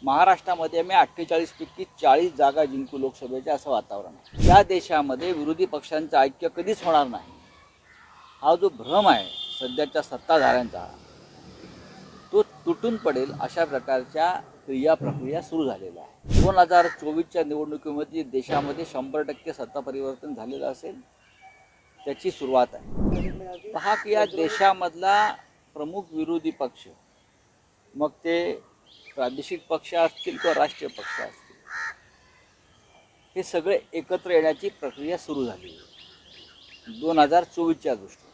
महाराष्ट्रामध्ये आम्ही 48 पैकी 40 जागा जिंकू लोकसभेच्या असं वातावरण आहे। या देशामध्ये विरोधी पक्षांचं ऐक्य कधीच होणार नाही हा जो भ्रम आहे सध्याच्या सत्ताधाऱ्यांचा तो तुटून पडेल अशा प्रकारच्या प्रक्रिया सुरू झालेल्या आहे। 2024च्या निवडणुकीमध्ये देशामध्ये 100% सत्ता परिवर्तन झालेलं असेल त्याची सुरुवात आहे। पहा की या देशामधला प्रमुख विरोधी पक्ष मग ते प्रादेशिक पक्ष असतील किंवा राष्ट्रीय पक्ष असतील हे सगळे एकत्र येण्याची प्रक्रिया सुरू झाली 2024च्या दृष्टीने।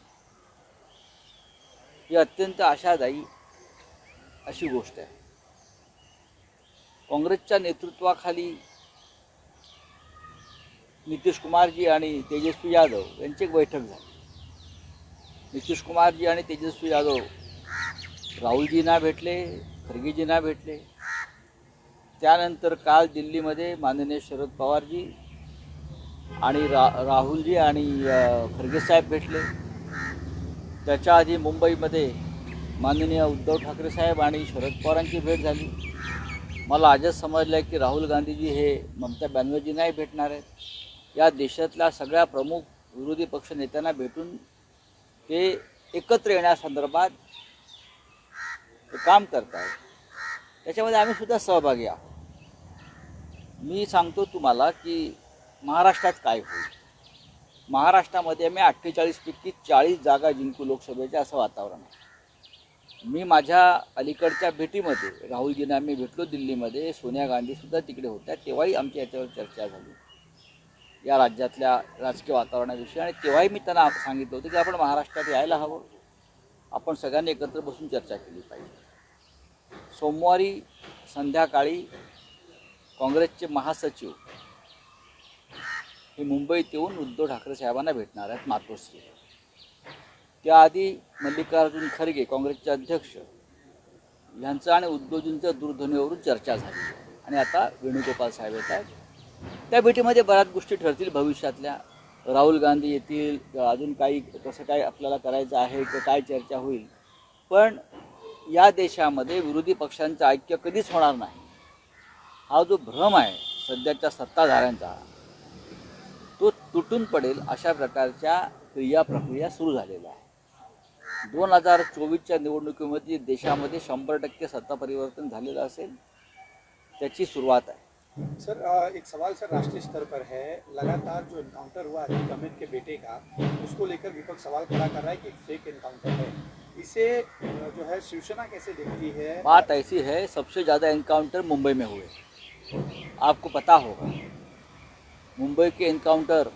ही अत्यंत आशादायी अशी गोष्ट आहे। काँग्रेसच्या नेतृत्वाखाली नितीश कुमारजी आणि तेजस्वी यादव यांची एक बैठक झाली। नितीश कुमारजी आणि तेजस्वी यादव राहुलजींना भेटले, खरगेजींना भेटले। त्यानंतर काल दिल्लीमध्ये माननीय शरद पवारजी आणि राहुलजी आणि खरगे साहेब भेटले। त्याच्या आधी मुंबईमध्ये माननीय उद्धव ठाकरे साहेब आणि शरद पवारांची भेट झाली। मला आजच समजलं की राहुल गांधीजी हे ममता बॅनर्जींनाही भेटणार आहेत। या देशातल्या सगळ्या प्रमुख विरोधी पक्ष नेत्यांना भेटून ते एकत्र येण्यासंदर्भात काम करत आहेत। त्याच्यामध्ये आम्ही सुद्धा सहभागी आहोत। मी सांगतो तुम्हाला की महाराष्ट्रात काय होईल। महाराष्ट्रामध्ये आम्ही 48 पैकी 40 जागा जिंकू लोकसभेच्या असं वातावरण आहे। मी माझ्या अलीकडच्या भेटीमध्ये राहुलजींना आम्ही भेटलो दिल्लीमध्ये, सोनिया गांधीसुद्धा तिकडे होत्या, तेव्हाही आमची याच्यावर चर्चा झाली या राज्यातल्या राजकीय वातावरणाविषयी। आणि तेव्हाही मी त्यांना सांगितलं होतं की आपण महाराष्ट्रात यायला हवं, आपण सगळ्यांनी एकत्र बसून चर्चा केली पाहिजे। सोमवारी संध्याकाळी काँग्रेसचे महासचिव हे मुंबईत येऊन उद्धव ठाकरे साहेबांना भेटणार आहेत मातोश्री। त्याआधी मल्लिकार्जुन खरगे काँग्रेसचे अध्यक्ष यांचं आणि उद्धवजींचं दूरध्वनीवरून चर्चा झाली आणि आता वेणुगोपाल साहेब येत आहेत। त्या भेटीमध्ये बऱ्याच गोष्टी ठरतील भविष्यातल्या। राहुल गांधी येतील, अजून काही कसं काय आपल्याला करायचं आहे की काय चर्चा होईल। पण या देशामध्ये विरोधी पक्षांचं ऐक्य कधीच होणार नाही हा जो भ्रम आहे सध्याच्या सत्ताधाऱ्यांचा तो तुटून पडेल अशा प्रकारच्या प्रक्रिया सुरू झालेल्या आहे। 2024च्या निवडणुकीमध्ये देशामध्ये 100% सत्ता परिवर्तन झालेलं असेल त्याची सुरुवात आहे। सर एक सवाल सर राष्ट्रीय स्तर पर है, लगातार जो एनकाउंटर हुआ अतीक अहमद के बेटे का उसको लेकर विपक्ष सवाल खड़ा कर रहा है कि फेक एनकाउंटर है। इसे जो है शिवसेना कैसे देखती है? बात ऐसी है, सबसे ज़्यादा एनकाउंटर मुंबई में हुए। आपको पता होगा मुंबई के एनकाउंटर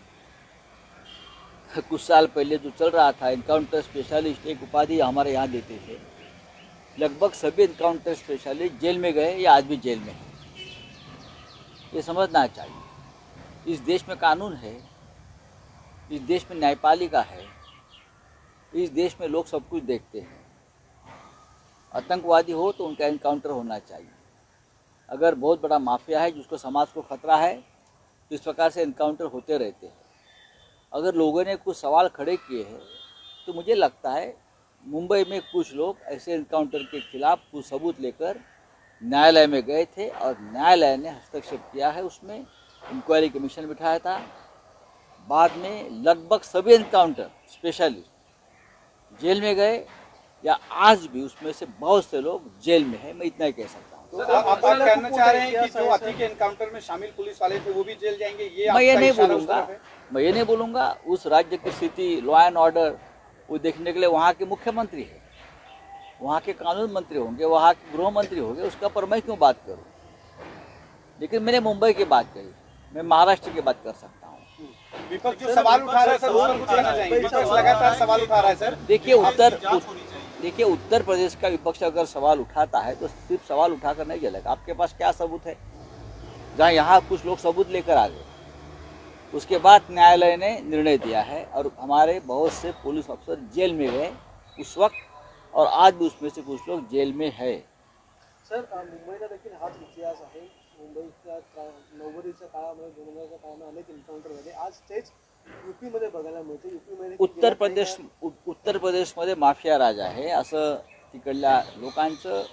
कुछ साल पहले जो चल रहा था, एनकाउंटर स्पेशलिस्ट एक उपाधि हमारे यहाँ देते थे। लगभग सभी एनकाउंटर स्पेशलिस्ट जेल में गए या आज भी जेल में हैं। ये समझना चाहिए इस देश में कानून है, इस देश में न्यायपालिका है, इस देश में लोग सब कुछ देखते हैं। आतंकवादी हो तो उनका एनकाउंटर होना चाहिए। अगर बहुत बड़ा माफिया है जिसको समाज को खतरा है तो इस प्रकार से एनकाउंटर होते रहते हैं। अगर लोगों ने कुछ सवाल खड़े किए हैं तो मुझे लगता है मुंबई में कुछ लोग ऐसे एनकाउंटर के खिलाफ कुछ सबूत लेकर न्यायालय में गए थे और न्यायालय ने हस्तक्षेप किया है। उसमें इंक्वायरी कमीशन बिठाया था। बाद में लगभग सभी एनकाउंटर स्पेशलिस्ट जेल में गए या आज भी उसमें से बहुत से लोग जेल में हैं। मैं इतना ही कह सकता हूँ। तो आप कहना चाह रहे हैं कि जो अतीक एनकाउंटर में शामिल पुलिस वाले थे वो भी जेल जाएंगे? ये मैं ये नहीं बोलूँगा। उस राज्य की स्थिति, लॉ एंड ऑर्डर वो देखने के लिए वहाँ के मुख्यमंत्री है, वहाँ के कानून मंत्री होंगे, वहाँ के गृह मंत्री होंगे, उसका पर मैं क्यों बात करूँ। लेकिन मैंने मुंबई की बात कही, मैं महाराष्ट्र की बात कर सकता हूँ। विपक्ष जो सवाल उठा रहा है सर, उस पर कुछ कहना चाहेंगे? विपक्ष लगातार सवाल उठा रहा है सर। देखिए उत्तर प्रदेश का विपक्ष अगर सवाल उठाता है तो सिर्फ सवाल उठाकर नहीं चलेगा। आपके पास क्या सबूत है? जहाँ यहाँ कुछ लोग सबूत लेकर आ गए, उसके बाद न्यायालय ने निर्णय दिया है और हमारे बहुत से पुलिस अफसर जेल में गए उस वक्त, और आज भी उसमें से कुछ लोग जेल में है। सर मुंबईचा देखील हाच इतिहास आहे। मुंबईच्या 90च्या काळामध्ये 2000च्या काळामध्ये अनेक एन्काउंटरमध्ये आज तेच यूपीमध्ये बघायला मिळते। यूपीमध्ये उत्तर प्रदेशमध्ये माफिया राज आहे असं तिकडल्या लोकांचं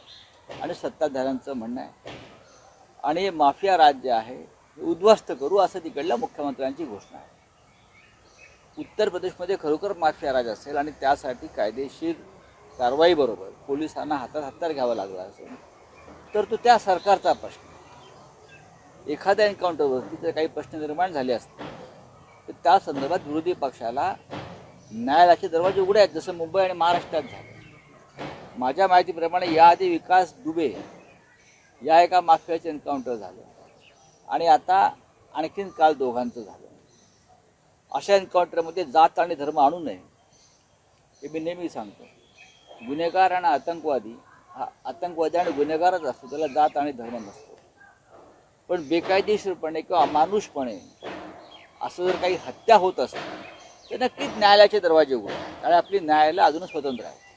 आणि सत्ताधाऱ्यांचं म्हणणं आहे. आणि हे माफिया राज्य आहे, हे उद्ध्वस्त करू असं तिकडल्या मुख्यमंत्र्यांची घोषणा आहे. उत्तर प्रदेशमध्ये खरोखर माफिया राज असेल आणि त्यासाठी कायदेशीर कारवाईबरोबर पोलिसांना हातात हत्यार घ्यावं लागलं असेल तर तो त्या सरकारचा प्रश्न. एखाद्या एन्काउंटरवरती जर काही प्रश्न निर्माण झाले असतील तर त्या संदर्भात विरोधी पक्षाला न्यायालयाचे दरवाजे उघडे आहेत, जसं मुंबई आणि महाराष्ट्रात झालं. माझ्या माहितीप्रमाणे याआधी विकास दुबे या एका माफियाचं एन्काउंटर झालं आणि आता आणखीन काल दोघांचं झालं. अशा एन्काउंटरमध्ये जात आणि धर्म आणू नये हे मी नेहमी सांगतो. गुन्हेगार आणि आतंकवादी हा आतंकवादी आणि गुन्हेगारच असतो, त्याला जात आणि धर्म नसतो. पण बेकायदेशीरपणे किंवा अमानुषपणे असं जर काही हत्या होत असतील तर नक्कीच न्यायालयाचे दरवाजे उघडतात आणि आपली न्यायालय अजूनच स्वतंत्र आहे.